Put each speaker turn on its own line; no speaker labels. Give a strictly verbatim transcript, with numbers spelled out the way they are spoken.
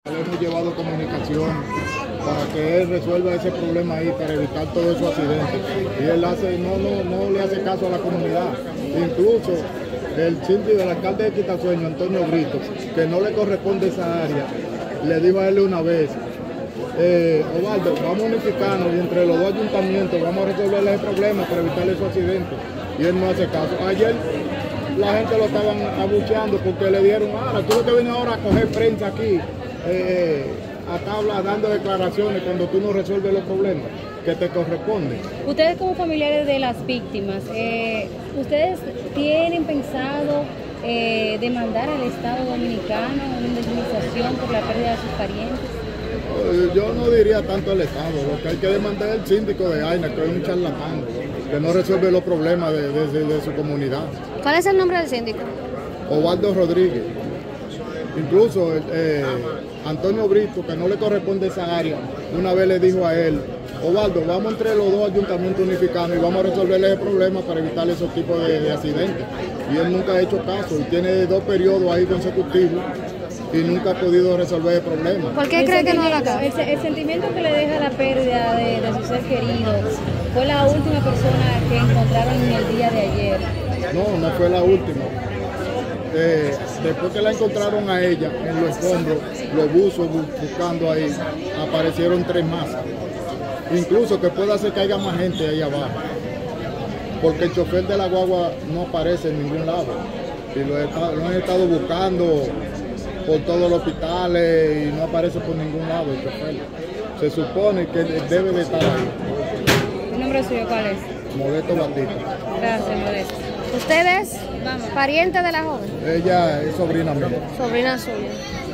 Le hemos llevado comunicación para que él resuelva ese problema ahí, para evitar todos esos accidentes. Y él hace, no, no, no le hace caso a la comunidad. Incluso el síndico del alcalde de Quitasueño, Antonio Brito, que no le corresponde esa área, le dijo a él una vez, eh, Osvaldo, vamos a unificarnos y entre los dos ayuntamientos vamos a resolver ese problema para evitar esos accidentes. Y él no hace caso. Ayer la gente lo estaban abucheando porque le dieron, ahora tú lo que vienes ahora a coger prensa aquí, eh, a tabla dando declaraciones cuando tú no resuelves los problemas que te corresponden.
Ustedes como familiares de las víctimas, eh, ¿ustedes tienen pensado eh, demandar al Estado Dominicano una indemnización por la pérdida de sus parientes?
Eh, yo no diría tanto al Estado, lo que hay que demandar es el síndico de Jaina, que es un charlatán, que no resuelve los problemas de, de, de, de su comunidad.
¿Cuál es el nombre del síndico?
Osvaldo Rodríguez. Incluso eh, Antonio Brito, que no le corresponde esa área, una vez le dijo a él, Osvaldo, vamos entre los dos ayuntamientos unificados y vamos a resolverle el problema para evitar esos tipos de, de accidentes. Y él nunca ha hecho caso, y tiene dos periodos ahí consecutivos y nunca ha podido resolver el problema.
¿Por qué cree que no haga caso?
El, el sentimiento que le deja la pérdida de, de su ser querido fue la última persona que encontraron en el día de ayer.
No, no fue la última. Eh, después que la encontraron a ella en los escombros, los buzos buscando ahí, aparecieron tres más. Incluso que pueda ser que haya más gente ahí abajo, porque el chofer de la guagua no aparece en ningún lado. Y lo, he, lo han estado buscando por todos los hospitales y no aparece por ningún lado el chofer. Se supone que debe de estar ahí.
¿El nombre suyo cuál es?
Modesto Batista.
Gracias, Modesto.
¿Usted es
Vamos.
pariente de la joven?
Ella es sobrina mía.
Sobrina suya.